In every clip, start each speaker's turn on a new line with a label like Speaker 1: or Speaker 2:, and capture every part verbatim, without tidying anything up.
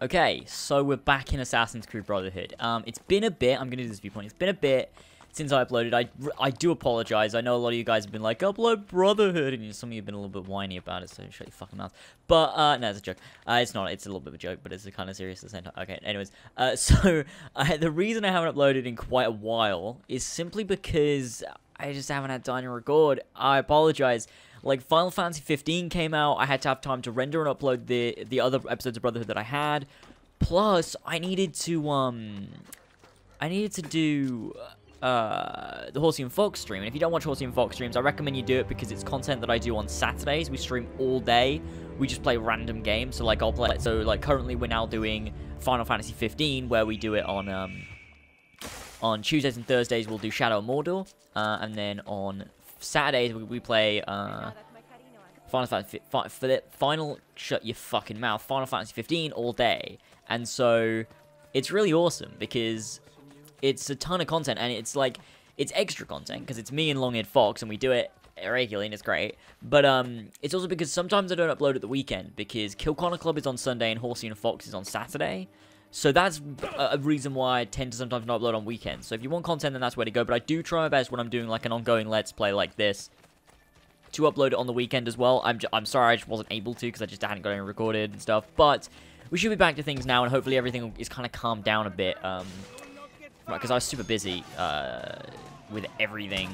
Speaker 1: Okay, so we're back in Assassin's Creed Brotherhood. Um, it's been a bit, I'm going to do this viewpoint, it's been a bit since I uploaded. I, I do apologize. I know a lot of you guys have been like, upload Brotherhood, and some of you have been a little bit whiny about it, so shut your fucking mouth. But, uh, no, it's a joke. Uh, it's not, it's a little bit of a joke, but it's kind of serious at the same time. Okay, anyways, uh, so, uh, the reason I haven't uploaded in quite a while is simply because I just haven't had time to record. I apologize. Like, Final Fantasy fifteen came out, I had to have time to render and upload the the other episodes of Brotherhood that I had. Plus, I needed to, um... I needed to do, uh... the Horsey and Fox stream. And if you don't watch Horsey and Fox streams, I recommend you do it because it's content that I do on Saturdays. We stream all day. We just play random games. So, like, I'll play... So, like, currently we're now doing Final Fantasy fifteen, where we do it on, um... on Tuesdays and Thursdays, we'll do Shadow of Mordor. Uh, and then on Saturdays, we, we play, uh, Final Fantasy, fi for the final, shut your fucking mouth, Final Fantasy fifteen all day. And so, it's really awesome, because it's a ton of content, and it's like, it's extra content, because it's me and Long-Eared Fox, and we do it regularly, and it's great. But, um, it's also because sometimes I don't upload at the weekend, because Kill Connor Club is on Sunday, and Horsey and Fox is on Saturday. So that's a reason why I tend to sometimes not upload on weekends. So if you want content, then that's where to go. But I do try my best when I'm doing like an ongoing Let's Play like this to upload it on the weekend as well. I'm, j I'm sorry I just wasn't able to because I just hadn't got any recorded and stuff. But we should be back to things now, and hopefully everything is kind of calmed down a bit. Um, because I was super busy uh, with everything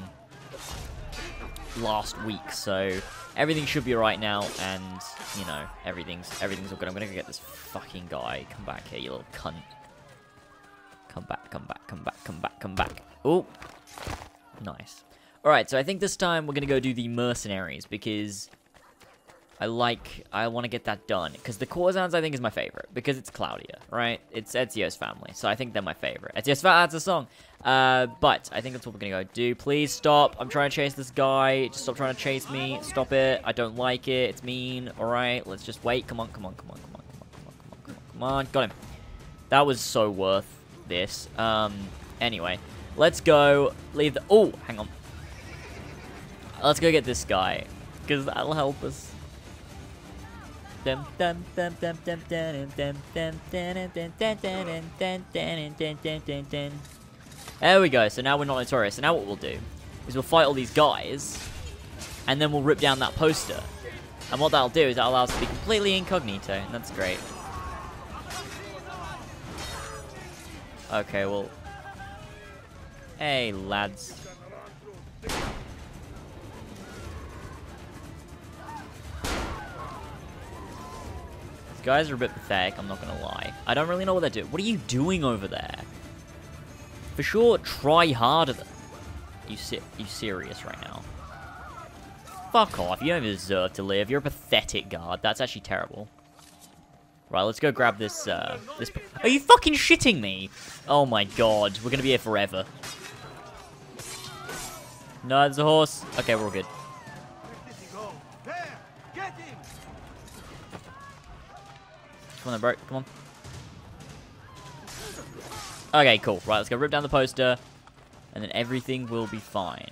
Speaker 1: last week. So everything should be right now, and you know, everything's everything's all good. I'm gonna go get this fucking guy. Come back here, you little cunt. Come back, come back, come back, come back, come back. Oh, nice. Alright, so I think this time we're gonna go do the mercenaries, because I like, I want to get that done. Because the Corzans, I think, is my favorite, because it's Claudia, right? It's Ezio's family, so I think they're my favorite. Ezio's family, that's a song. Uh, but I think that's what we're gonna go do. Please stop. I'm trying to chase this guy. Just stop trying to chase me. Stop it. I don't like it. It's mean. Alright, let's just wait. Come on, come on, come on, come on, come on, come on, come on, come on, come on. Got him. That was so worth this. Um, anyway. Let's go. Leave the... Oh, hang on. Let's go get this guy, because that'll help us. There we go. So now we're not notorious. So now what we'll do is we'll fight all these guys, and then we'll rip down that poster. And what that'll do is that'll allow us to be completely incognito, and that's great. Okay, well, hey lads. Guys are a bit pathetic, I'm not gonna lie. I don't really know what they're doing. What are you doing over there? For sure, try harder than... You si you serious right now? Fuck off, you don't deserve to live. You're a pathetic guard. That's actually terrible. Right, let's go grab this, uh... this... Are you fucking shitting me? Oh my god, we're gonna be here forever. No, there's a horse. Okay, we're all good. Come on then, bro. Come on. Okay, cool. Right, let's go rip down the poster, and then everything will be fine.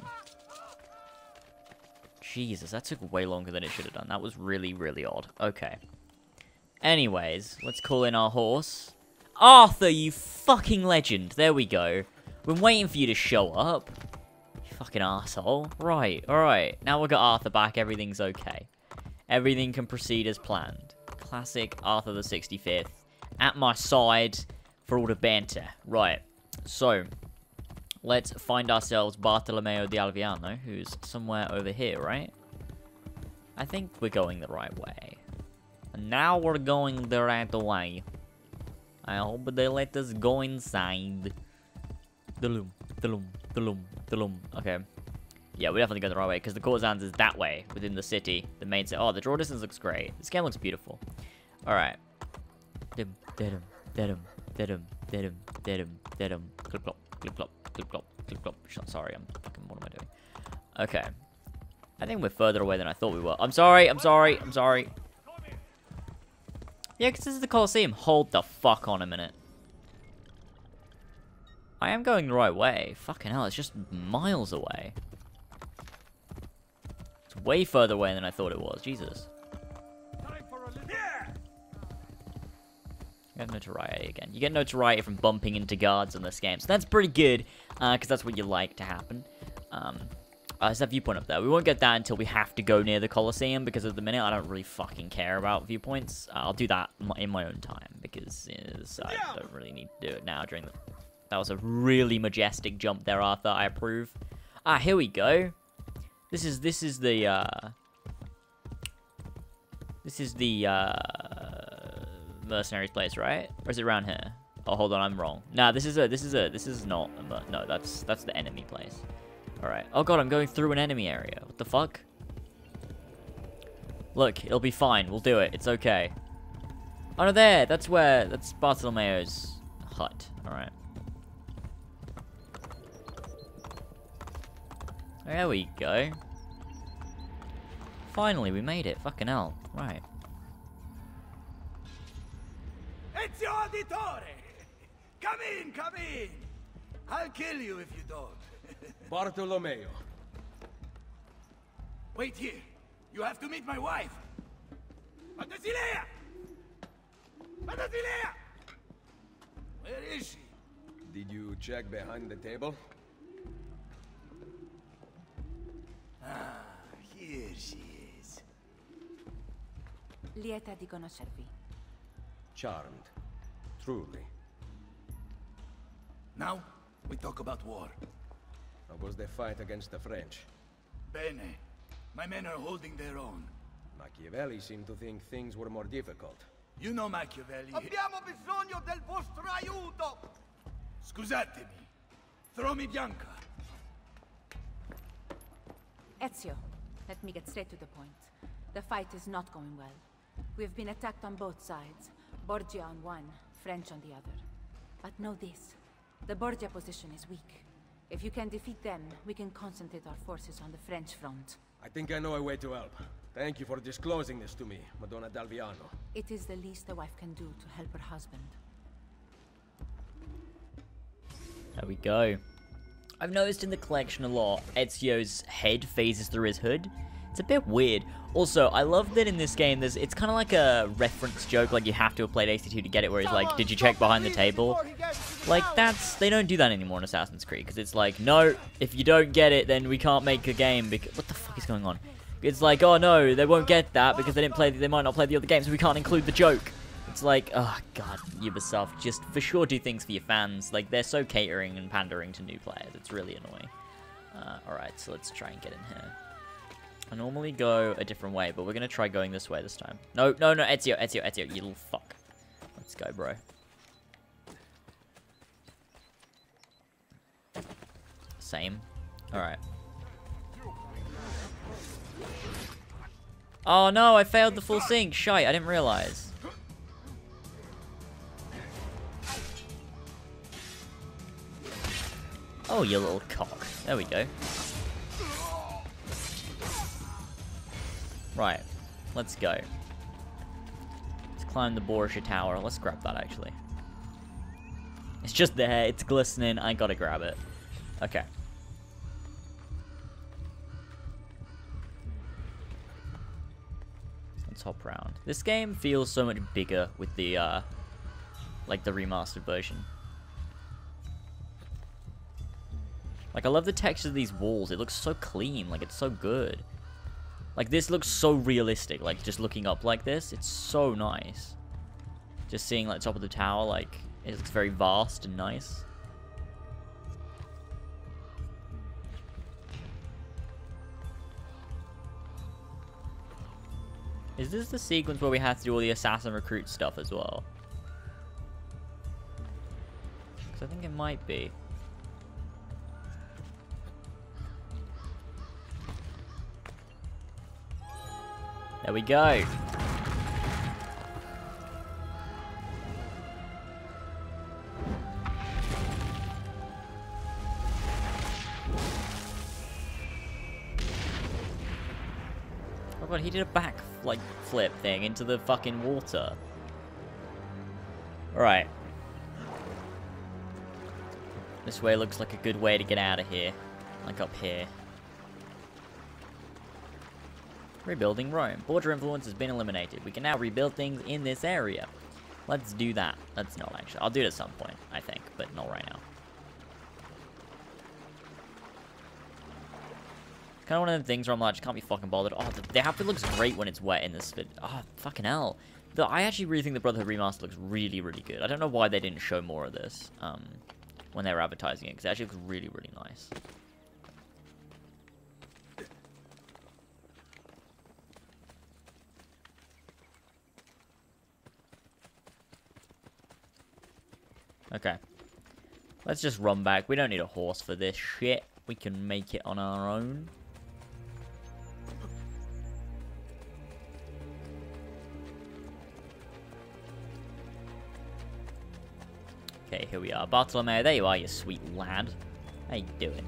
Speaker 1: Jesus, that took way longer than it should have done. That was really, really odd. Okay. Anyways, let's call in our horse. Arthur, you fucking legend. There we go. We're waiting for you to show up. You fucking asshole. Right, alright. Now we've got Arthur back. Everything's okay. Everything can proceed as planned. Classic Arthur the sixty-fifth at my side for all the banter. Right, so let's find ourselves Bartolomeo di Alviano, who's somewhere over here, right? I think we're going the right way. And now we're going the right way. I hope they let us go inside. Daloom, daloom, daloom, daloom. Okay. Yeah, we definitely go the right way, because the Corzans is that way, within the city. The main city. Oh, the draw distance looks great. This game looks beautiful. Alright. Dim, dedum, dedum, dedum, dedum, dedum, dedum. Clip clop, clip clop, clip clop, clip clop. Sorry, I'm fucking, what am I doing? Okay. I think we're further away than I thought we were. I'm sorry, I'm sorry, I'm sorry. Yeah, because this is the Colosseum. Hold the fuck on a minute. I am going the right way. Fucking hell, it's just miles away. It's way further away than I thought it was. Jesus. You have notoriety again. You get notoriety from bumping into guards in this game. So that's pretty good, because uh, that's what you like to happen. Um, uh, there's that viewpoint up there. We won't get that until we have to go near the Colosseum, because at the minute I don't really fucking care about viewpoints. Uh, I'll do that in my own time, because uh, I don't really need to do it now during the... That was a really majestic jump there, Arthur. I approve. Ah, here we go. This is, this is the, uh... This is the, uh... mercenaries place, right? Or is it around here? Oh, hold on, I'm wrong. Nah, this is a, this is a, this is not, a, no, that's, that's the enemy place. All right. Oh god, I'm going through an enemy area. What the fuck? Look, it'll be fine. We'll do it. It's okay. Oh no, there. That's where, that's Bartolomeo's hut. All right. There we go. Finally, we made it. Fucking hell. Right.
Speaker 2: Ezio Auditore! Come in, come in! I'll kill you if you don't.
Speaker 3: Bartolomeo.
Speaker 2: Wait here. You have to meet my wife. Pantasilea! Pantasilea! Where is she?
Speaker 3: Did you check behind the table?
Speaker 2: Ah, here she is.
Speaker 4: Lieta di conoscervi.
Speaker 3: Charmed. Truly.
Speaker 2: Now, we talk about war.
Speaker 3: How was the fight against the French?
Speaker 2: Bene. My men are holding their own.
Speaker 3: Machiavelli seemed to think things were more difficult.
Speaker 2: You know Machiavelli.
Speaker 5: Abbiamo bisogno del vostro aiuto!
Speaker 2: Scusatemi. Throw me Bianca.
Speaker 4: Ezio, let me get straight to the point. The fight is not going well. We've been attacked on both sides. Borgia on one, French on the other. But know this. The Borgia position is weak. If you can defeat them, we can concentrate our forces on the French front.
Speaker 3: I think I know a way to help. Thank you for disclosing this to me, Madonna d'Alviano.
Speaker 4: It is the least a wife can do to help her husband.
Speaker 1: There we go. I've noticed in the collection a lot, Ezio's head phases through his hood. It's a bit weird. Also, I love that in this game, there's it's kind of like a reference joke, like you have to have played A C two to get it, where he's like, did you check behind the table? Like, that's, they don't do that anymore in Assassin's Creed, because it's like, no, if you don't get it, then we can't make a game, because, what the fuck is going on? It's like, oh no, they won't get that, because they didn't play, they might not play the other games, so we can't include the joke. It's like, oh god, Ubisoft, just for sure do things for your fans. Like, they're so catering and pandering to new players, it's really annoying. Uh, alright, so let's try and get in here. I normally go a different way, but we're going to try going this way this time. No, no, no, Ezio, Ezio, Ezio, you little fuck. Let's go, bro. Same. Alright. Oh no, I failed the full sync. Shite, I didn't realize. Oh, you little cock. There we go. Right, let's go. Let's climb the Borgia Tower. Let's grab that, actually. It's just there. It's glistening. I gotta grab it. Okay. Let's hop around. This game feels so much bigger with the, uh, like, the remastered version. Like, I love the texture of these walls. It looks so clean. Like, it's so good. Like, this looks so realistic, like, just looking up like this, it's so nice. Just seeing, like, top of the tower, like, it looks very vast and nice. Is this the sequence where we have to do all the assassin recruit stuff as well? Because I think it might be. There we go. Oh god, he did a back, like, flip thing into the fucking water. Alright. This way looks like a good way to get out of here. Like up here. Rebuilding Rome. Borgia influence has been eliminated. We can now rebuild things in this area. Let's do that. Let's not actually. I'll do it at some point, I think, but not right now. Kind of one of them things where I'm like, I just can't be fucking bothered. Oh, the, the outfit looks great when it's wet in this fit. Oh, fucking hell. The, I actually really think the Brotherhood Remaster looks really, really good. I don't know why they didn't show more of this um, when they were advertising it, because it actually looks really, really nice. Okay. Let's just run back. We don't need a horse for this shit. We can make it on our own. Okay, here we are. Bartolomeo, there you are, you sweet lad. How you doing?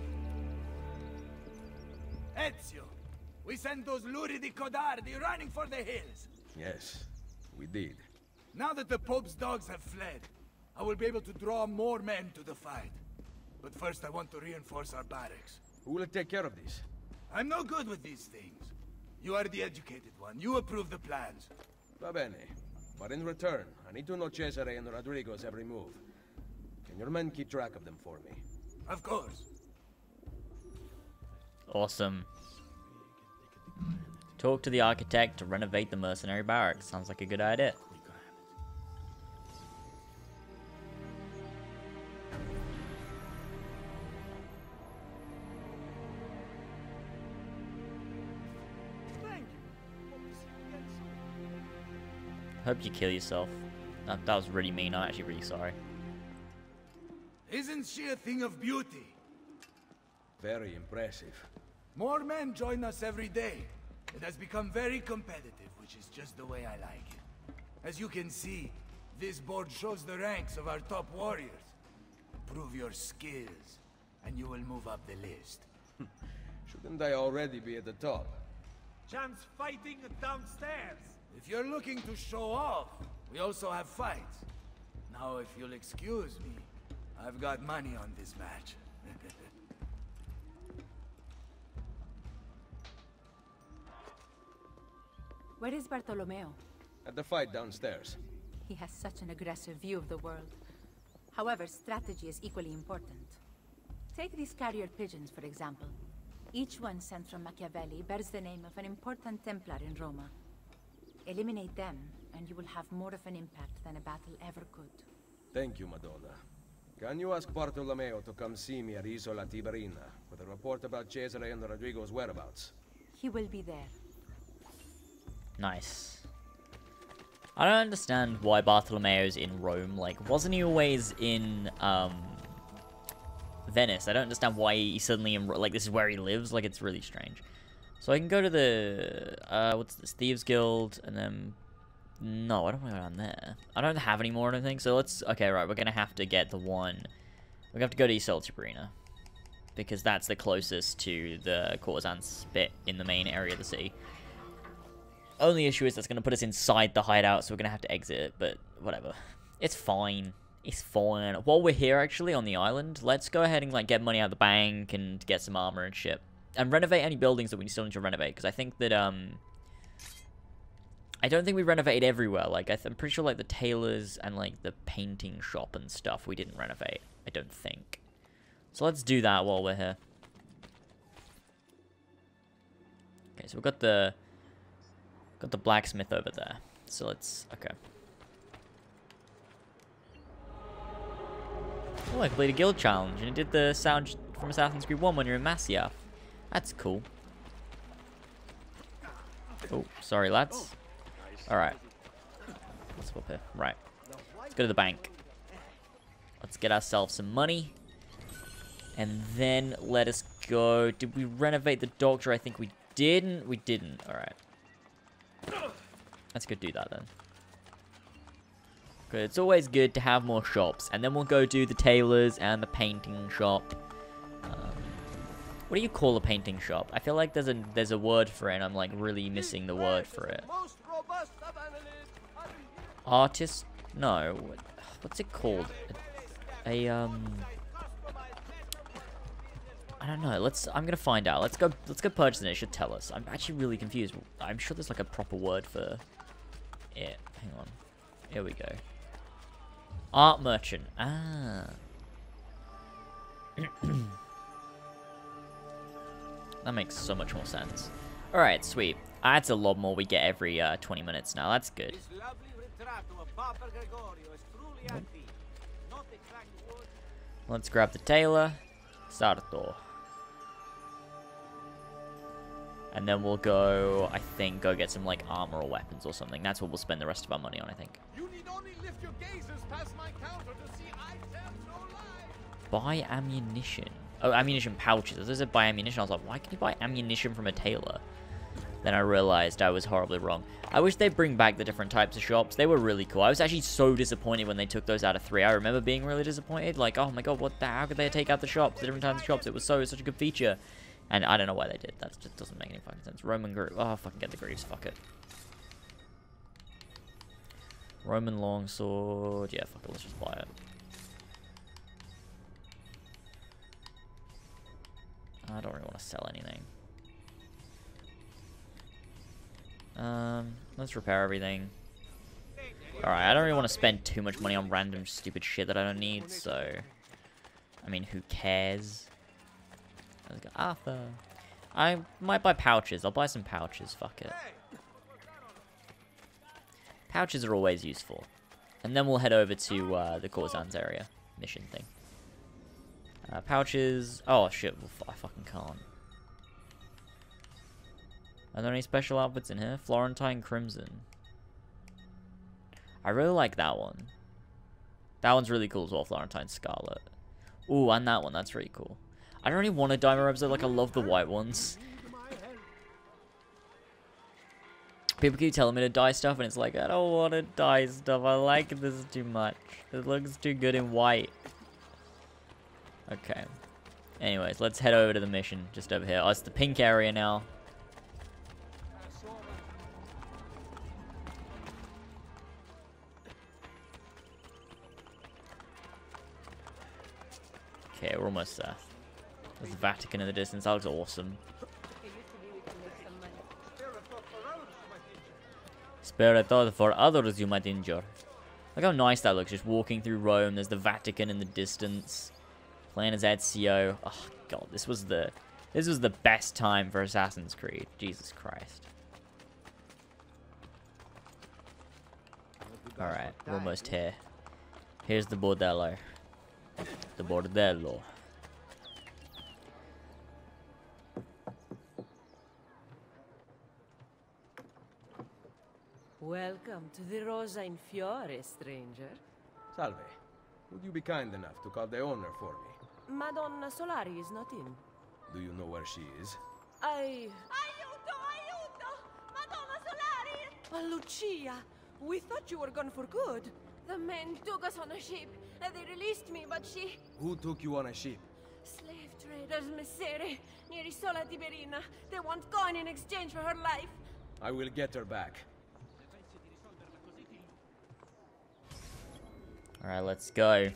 Speaker 2: Ezio, we sent those Luri di Codardi running for the hills.
Speaker 3: Yes, we did.
Speaker 2: Now that the Pope's dogs have fled, I will be able to draw more men to the fight. But first I want to reinforce our barracks.
Speaker 3: Who will take care of this?
Speaker 2: I'm no good with these things. You are the educated one. You approve the plans.
Speaker 3: Va bene. But in return, I need to know Cesare and Rodrigo's every move. Can your men keep track of them for me?
Speaker 2: Of course.
Speaker 1: Awesome. Talk to the architect to renovate the mercenary barracks. Sounds like a good idea. Hope you kill yourself. That, that was really mean. I'm actually really sorry.
Speaker 2: Isn't she a thing of beauty?
Speaker 3: Very impressive.
Speaker 2: More men join us every day. It has become very competitive, which is just the way I like it. As you can see, this board shows the ranks of our top warriors. Prove your skills, and you will move up the list.
Speaker 3: Shouldn't I already be at the top?
Speaker 5: Champs fighting downstairs.
Speaker 2: If you're looking to show off, we also have fights. Now, if you'll excuse me, I've got money on this match.
Speaker 4: Where is Bartolomeo?
Speaker 3: At the fight downstairs.
Speaker 4: He has such an aggressive view of the world. However, strategy is equally important. Take these carrier pigeons, for example. Each one sent from Machiavelli bears the name of an important Templar in Roma. Eliminate them, and you will have more of an impact than a battle ever could.
Speaker 3: Thank you, Madonna. Can you ask Bartolomeo to come see me at Isola Tiberina with a report about Cesare and Rodrigo's whereabouts?
Speaker 4: He will be there.
Speaker 1: Nice. I don't understand why Bartolomeo's in Rome. Like, wasn't he always in, um, Venice? I don't understand why he's suddenly in, like, this is where he lives. Like, it's really strange. So I can go to the, uh, what's this, Thieves Guild, and then, no, I don't want to go down there. I don't have any more, I don't think, so let's, okay, right, we're going to have to get the one, we're going to have to go to Isola Tiberina, because that's the closest to the courtesan spit in the main area of the city. Only issue is that's going to put us inside the hideout, so we're going to have to exit it, but whatever. It's fine. It's fine. While we're here, actually, on the island, let's go ahead and, like, get money out of the bank and get some armor and shit. And renovate any buildings that we still need to renovate, because I think that, um... I don't think we renovated everywhere. Like, I th I'm pretty sure, like, the tailors and, like, the painting shop and stuff we didn't renovate. I don't think. So let's do that while we're here. Okay, so we've got the... Got the blacksmith over there. So let's... Okay. Oh, I completed a guild challenge, and it did the sound from Assassin's Creed one when you're in Masyaf. That's cool. Oh, sorry, lads. Alright. Let's swap here. Right. Let's go to the bank. Let's get ourselves some money. And then let us go. Did we renovate the doctor? I think we didn't. We didn't. Alright. Let's go do that then. Good. It's always good to have more shops. And then we'll go do the tailors and the painting shop. Um, what do you call a painting shop? I feel like there's a there's a word for it, and I'm like really missing the word for it. Artist? No. What, what's it called? A, a um. I don't know. Let's. I'm gonna find out. Let's go. Let's go purchase it. It should tell us. I'm actually really confused. I'm sure there's like a proper word for it. Hang on. Here we go. Art merchant. Ah. That makes so much more sense. Alright, sweet. That's a lot more we get every uh, twenty minutes now. That's good. Let's grab the tailor. Sarto. And then we'll go, I think, go get some, like, armor or weapons or something. That's what we'll spend the rest of our money on, I think.
Speaker 6: You need only lift your gazes past my counter to see items no lie.
Speaker 1: Buy ammunition. Oh, ammunition pouches. As I said, buy ammunition. I was like, why can you buy ammunition from a tailor? Then I realized I was horribly wrong. I wish they'd bring back the different types of shops. They were really cool. I was actually so disappointed when they took those out of three. I remember being really disappointed. Like, oh my god, what the, how could they take out the shops, the different types of shops? It was so, such a good feature. And I don't know why they did. That just doesn't make any fucking sense. Roman Greaves. Oh, fucking get the Greaves. Fuck it. Roman longsword. Yeah, fuck it. Let's just buy it. I don't really want to sell anything. Um, let's repair everything. Alright, I don't really want to spend too much money on random stupid shit that I don't need, so... I mean, who cares? Let's go Arthur. I might buy pouches. I'll buy some pouches. Fuck it. Pouches are always useful. And then we'll head over to uh, the Corzans area. Mission thing. Uh, pouches. Oh, shit. I fucking can't. Are there any special outfits in here? Florentine Crimson. I really like that one. That one's really cool as well. Florentine Scarlet. Ooh, and that one. That's really cool. I don't really want a diamond episode. Like, I love the white ones. People keep telling me to dye stuff, and it's like, I don't want to dye stuff. I like this too much. It looks too good in white. Okay. Anyways, let's head over to the mission just over here. Oh, it's the pink area now. Okay, we're almost there. There's the Vatican in the distance. That looks awesome. Spare a thought for others you might injure. Look how nice that looks. Just walking through Rome. There's the Vatican in the distance. Playing as Ezio. Oh god, this was the this was the best time for Assassin's Creed. Jesus Christ. All right, we're almost here. Here's the bordello. The bordello.
Speaker 7: Welcome to the Rosa in Fiore, stranger.
Speaker 3: Salve. Would you be kind enough to call the owner for me?
Speaker 7: Madonna Solari is not in.
Speaker 3: Do you know where she is?
Speaker 7: I...
Speaker 4: Aiuto! Aiuto! Madonna Solari!
Speaker 7: Oh, Lucia! We thought you were gone for good.
Speaker 4: The men took us on a ship, and they released me, but she...
Speaker 3: Who took you on a ship?
Speaker 4: Slave traders, Messere, near Isola Tiberina. They want coin in exchange for her life.
Speaker 3: I will get her back.
Speaker 1: Alright, let's go.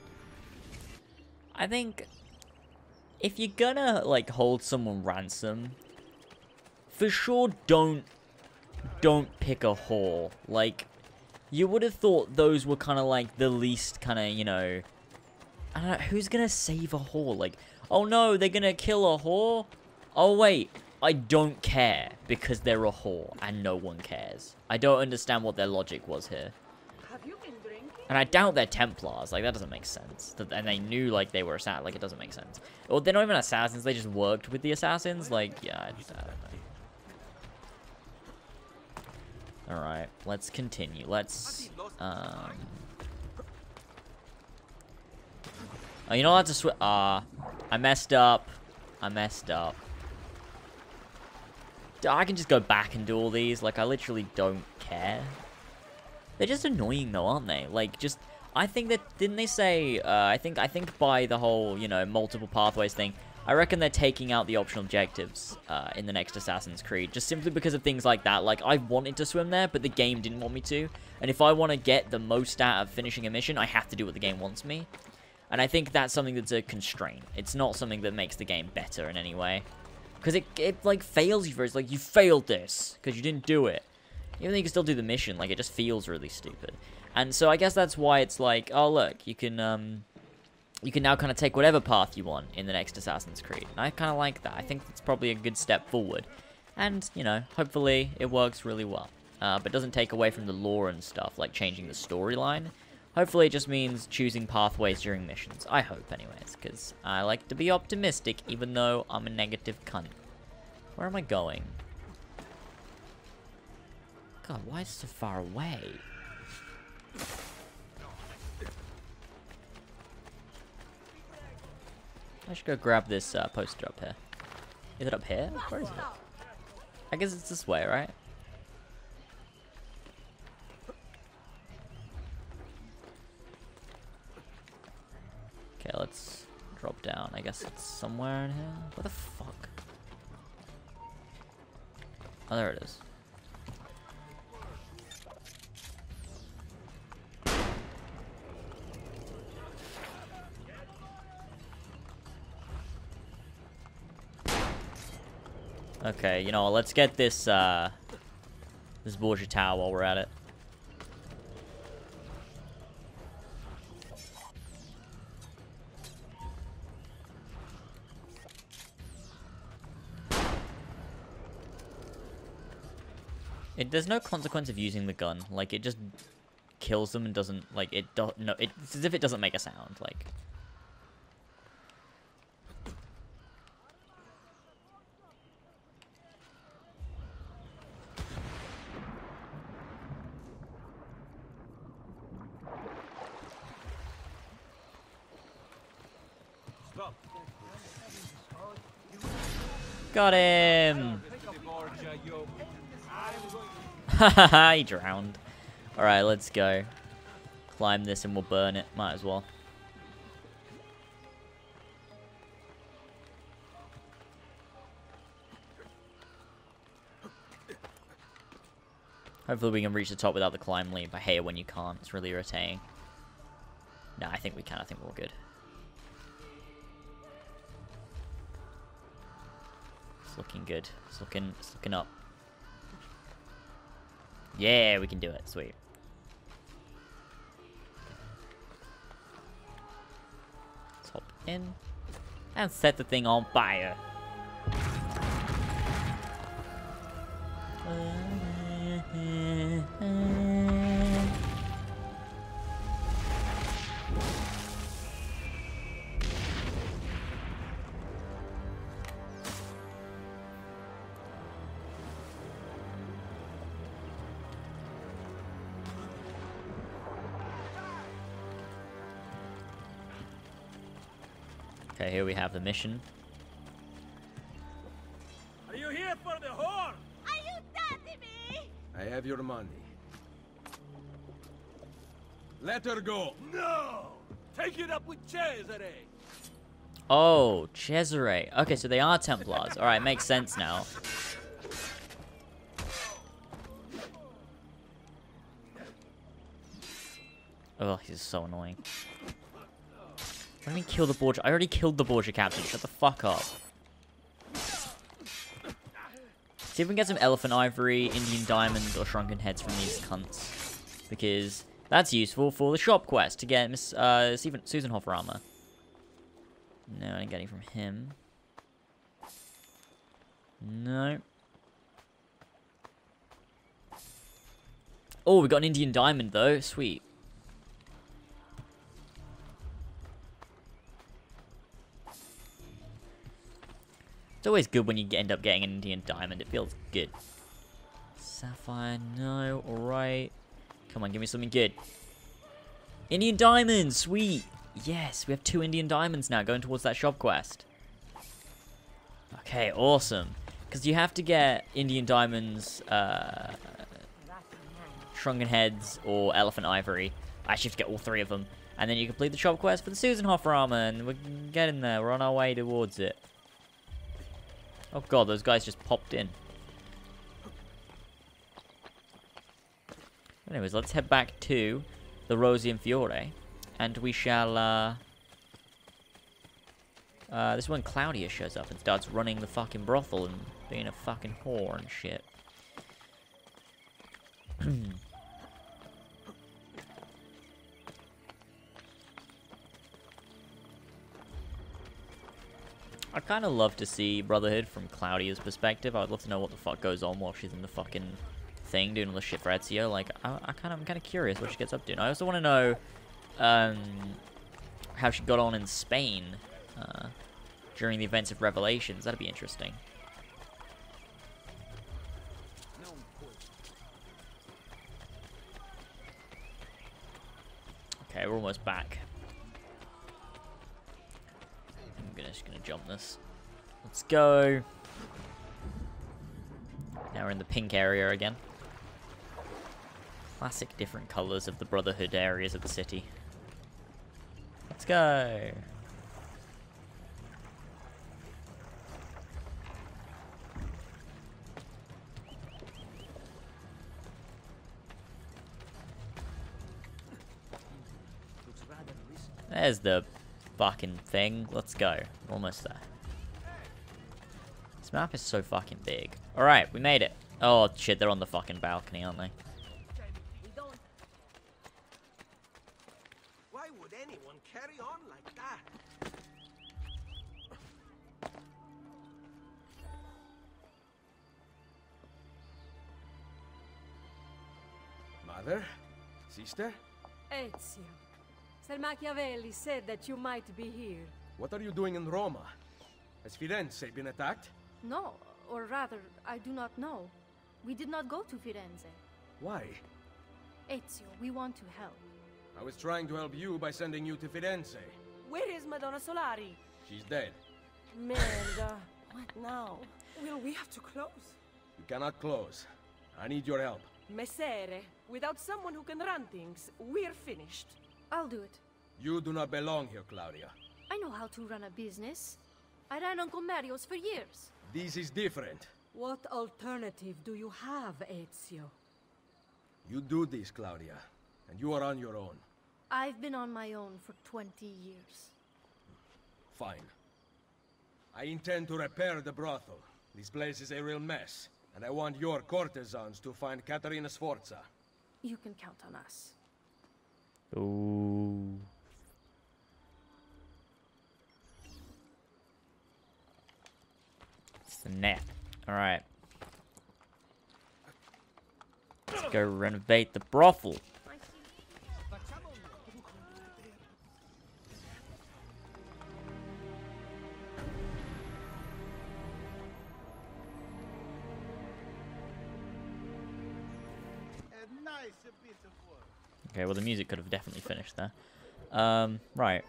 Speaker 1: I think if you're gonna like hold someone ransom, for sure don't don't pick a whore. Like, you would have thought those were kind of like the least kind of, you know, I don't know, who's gonna save a whore? Like, oh no, they're gonna kill a whore? Oh wait, I don't care because they're a whore and no one cares. I don't understand what their logic was here.
Speaker 7: Have you been drinking?
Speaker 1: And I doubt they're Templars. Like, that doesn't make sense. And they knew, like, they were assassins. Like, it doesn't make sense. Well, they're not even assassins. They just worked with the assassins. Like, yeah, I, just, I don't know. Alright, let's continue. Let's, um... Oh, you're not allowed to switch. Ah, uh, I messed up. I messed up. I can just go back and do all these. Like, I literally don't care. They're just annoying though, aren't they? Like, just, I think that, didn't they say, uh, I think, I think by the whole, you know, multiple pathways thing, I reckon they're taking out the optional objectives, uh, in the next Assassin's Creed, just simply because of things like that. Like, I wanted to swim there, but the game didn't want me to, and if I want to get the most out of finishing a mission, I have to do what the game wants me, and I think that's something that's a constraint. It's not something that makes the game better in any way, because it, it, like, fails you first, like, you failed this, because you didn't do it. Even though you can still do the mission, like, it just feels really stupid. And so I guess that's why it's like, oh look, you can um, you can now kind of take whatever path you want in the next Assassin's Creed. And I kind of like that. I think it's probably a good step forward. And, you know, hopefully it works really well. Uh, but doesn't take away from the lore and stuff, like changing the storyline. Hopefully it just means choosing pathways during missions. I hope, anyways, because I like to be optimistic, even though I'm a negative cunt. Where am I going? God, why is it so far away? I should go grab this uh, poster up here. Is it up here? Where is it? I guess it's this way, right? Okay, let's drop down. I guess it's somewhere in here. What the fuck? Oh, there it is. Okay, you know, let's get this, uh, this Borgia Tower while we're at it. It, there's no consequence of using the gun. Like, it just kills them and doesn't, like, it don't, no, it, it's as if it doesn't make a sound, like. Got him! Hahaha, he drowned. Alright, let's go. Climb this and we'll burn it. Might as well. Hopefully we can reach the top without the climb leap. I hate it when you can't. It's really irritating. Nah, I think we can. I think we're all good. It's looking good. It's looking, it's looking up. Yeah, we can do it. Sweet. Let's hop in and set the thing on fire. Okay, here we have the mission.
Speaker 5: Are you here for the whore?
Speaker 6: Are you daddy me?
Speaker 3: I have your money. Let her go.
Speaker 5: No! Take it up with Cesare!
Speaker 1: Oh, Cesare. Okay, so they are Templars. Alright, makes sense now. Oh, he's so annoying. What do you mean kill the Borgia? I already killed the Borgia captain. Shut the fuck up. See if we can get some elephant ivory, Indian diamonds, or shrunken heads from these cunts. Because that's useful for the shop quest to get Miss uh, Susanhoff armor. No, I ain't getting from him. No. Oh, we got an Indian diamond though. Sweet. It's always good when you end up getting an Indian diamond. It feels good. Sapphire, no. Alright. Come on, give me something good. Indian diamonds, sweet. Yes, we have two Indian diamonds now going towards that shop quest. Okay, awesome. Because you have to get Indian diamonds, uh, shrunken heads, or elephant ivory. I actually have to get all three of them. And then you complete the shop quest for the Susanhoff armor, and we're getting there. We're on our way towards it. Oh god, those guys just popped in. Anyways, let's head back to the Rosy and Fiore. And we shall, uh... Uh, this is when Claudia shows up and starts running the fucking brothel and being a fucking whore and shit. I'd kind of love to see Brotherhood from Claudia's perspective. I'd love to know what the fuck goes on while she's in the fucking thing doing all the shit for Ezio. Like, I, I kind of, I'm kind of curious what she gets up to. And I also want to know um, how she got on in Spain uh, during the events of Revelations. That'd be interesting. Okay, we're almost back. I'm gonna, just gonna jump this. Let's go. Now we're in the pink area again. Classic different colors of the Brotherhood areas of the city. Let's go. There's the fucking thing. Let's go. We're almost there. This map is so fucking big. Alright, we made it. Oh shit, they're on the fucking balcony, aren't they?
Speaker 6: Why would anyone carry on like that?
Speaker 3: Mother? Sister?
Speaker 7: Ezio. Sir Machiavelli said that you might be here.
Speaker 3: What are you doing in Roma? Has Firenze been attacked?
Speaker 8: No, or rather, I do not know. We did not go to Firenze.
Speaker 3: Why?
Speaker 8: Ezio, we want to help.
Speaker 3: I was trying to help you by sending you to Firenze.
Speaker 7: Where is Madonna Solari?
Speaker 3: She's dead.
Speaker 7: Merda. What now? Will we have to close?
Speaker 3: You cannot close. I need your help.
Speaker 7: Messere, without someone who can run things, we're finished.
Speaker 8: I'll do it.
Speaker 3: You do not belong here, Claudia.
Speaker 8: I know how to run a business. I ran on Comerios for years.
Speaker 3: This is different.
Speaker 7: What alternative do you have, Ezio?
Speaker 3: You do this, Claudia, and you are on your own.
Speaker 8: I've been on my own for twenty years.
Speaker 3: Fine. I intend to repair the brothel. This place is a real mess, and I want your courtesans to find Caterina Sforza.
Speaker 8: You can count on us.
Speaker 1: Ooh. Snap. Alright. Let's go renovate the brothel. Okay, well the music could have definitely finished there. Um, right.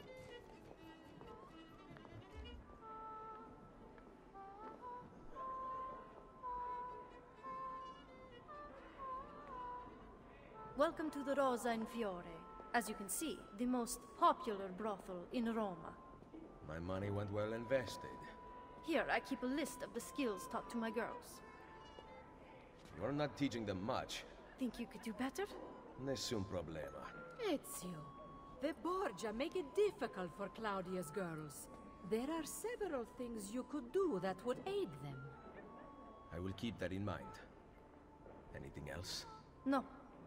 Speaker 8: Welcome to the Rosa in Fiore. As you can see, the most popular brothel in Roma.
Speaker 3: My money went well invested.
Speaker 8: Here, I keep a list of the skills taught to my girls.
Speaker 3: You're not teaching them much.
Speaker 8: Think you could do better?
Speaker 3: Nessun problema.
Speaker 7: Ezio, the Borgia make it difficult for Claudia's girls. There are several things you could do that would aid them.
Speaker 3: I will keep that in mind. Anything else?
Speaker 8: No.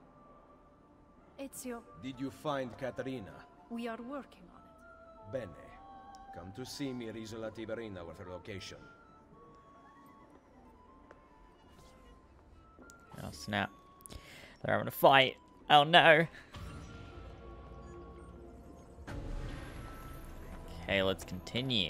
Speaker 8: Ezio,
Speaker 3: Did you find Caterina?
Speaker 8: we are working on it.
Speaker 3: Bene. Come to see me at Isola Tiberina with her location.
Speaker 1: Oh snap. They're having a fight. Oh no. Okay, let's continue.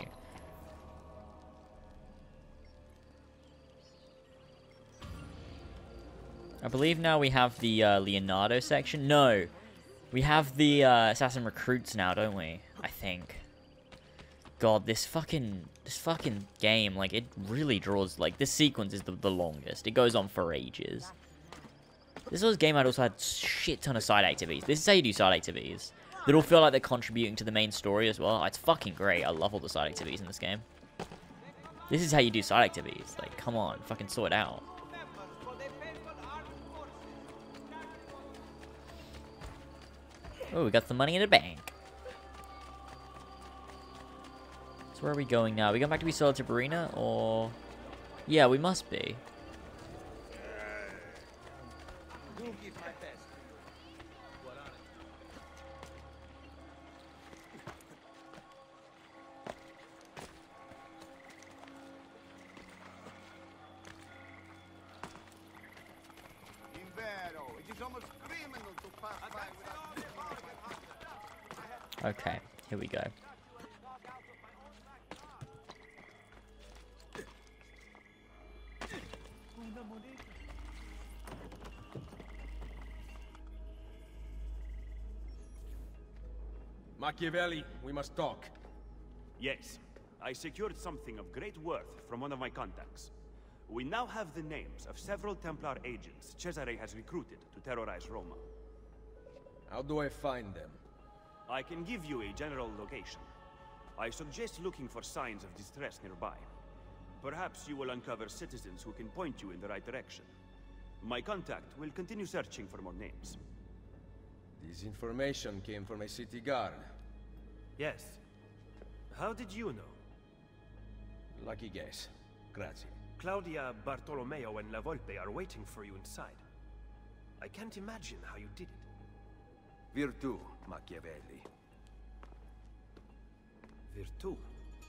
Speaker 1: I believe now we have the uh, Leonardo section. No, we have the uh, assassin recruits now, don't we? I think. God, this fucking this fucking game, like, it really draws, like, this sequence is the, the longest. It goes on for ages. This was a game I'd also had shit ton of side activities. This is how you do side activities. That all feel like they're contributing to the main story as well. It's fucking great. I love all the side activities in this game. This is how you do side activities. Like, come on, fucking sort it out. Oh, we got the money in the bank. So where are we going now? Are we going back to Isola Tiberina, or... Yeah, we must be. Okay, here we go.
Speaker 3: Machiavelli, we must talk.
Speaker 9: Yes, I secured something of great worth from one of my contacts. We now have the names of several Templar agents Cesare has recruited to terrorize Roma.
Speaker 3: How do I find them?
Speaker 9: I can give you a general location. I suggest looking for signs of distress nearby. Perhaps you will uncover citizens who can point you in the right direction. My contact will continue searching for more names.
Speaker 3: This information came from a city guard.
Speaker 5: Yes. How did you know?
Speaker 3: Lucky guess. Grazie.
Speaker 5: Claudia, Bartolomeo, and La Volpe are waiting for you inside. I can't imagine how you did it.
Speaker 2: Virtù, Machiavelli.
Speaker 5: Virtù?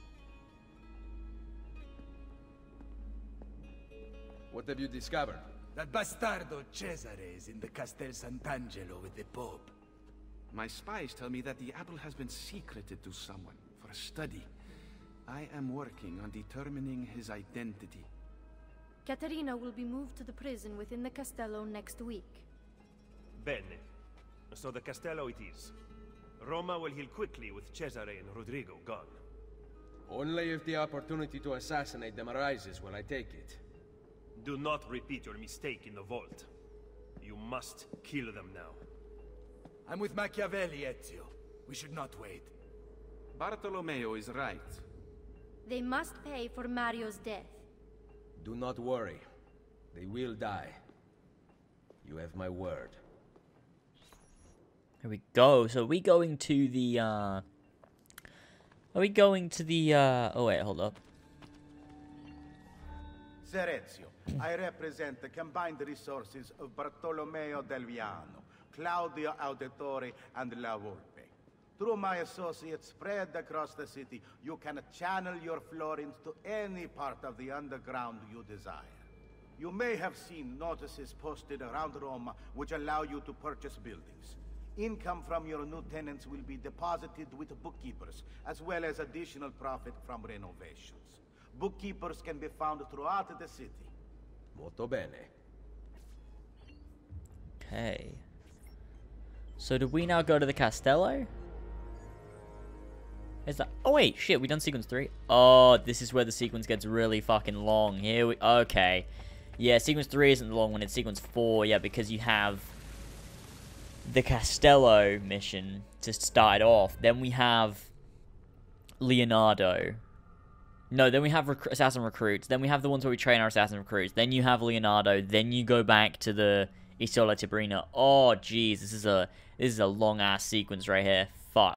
Speaker 3: What have you discovered?
Speaker 2: That bastardo Cesare is in the Castel Sant'Angelo with the Pope.
Speaker 10: My spies tell me that the apple has been secreted to someone for a study. I am working on determining his identity.
Speaker 8: Caterina will be moved to the prison within the Castello next week.
Speaker 5: Bene. So the Castello it is. Roma will heal quickly with Cesare and Rodrigo gone.
Speaker 3: Only if the opportunity to assassinate them arises will I take it.
Speaker 5: Do not repeat your mistake in the vault. You must kill them now.
Speaker 2: I'm with Machiavelli, Ezio. We should not wait.
Speaker 10: Bartolomeo is right.
Speaker 8: They must pay for Mario's death.
Speaker 3: Do not worry. They will die. You have my word.
Speaker 1: Here we go. So are we going to the, uh... Are we going to the, uh... Oh, wait, hold up.
Speaker 11: Ser Ezio, I represent the combined resources of Bartolomeo del Viano, Claudio Auditore, and La Volpe. Through my associates spread across the city, you can channel your florins to any part of the underground you desire. You may have seen notices posted around Roma which allow you to purchase buildings. Income from your new tenants will be deposited with bookkeepers, as well as additional profit from renovations. Bookkeepers can be found throughout the city.
Speaker 3: Molto bene.
Speaker 1: Okay. So do we now go to the Castello? Is that... Oh, wait. Shit, we done sequence three? Oh, this is where the sequence gets really fucking long. Here we... Okay. Yeah, sequence three isn't the long one. It's sequence four. Yeah, because you have the Castello mission to start off. Then we have Leonardo. No, then we have rec assassin recruits. Then we have the ones where we train our assassin recruits. Then you have Leonardo. Then you go back to the Isola Tiberina. Oh, jeez. This is a... This is a long-ass sequence right here.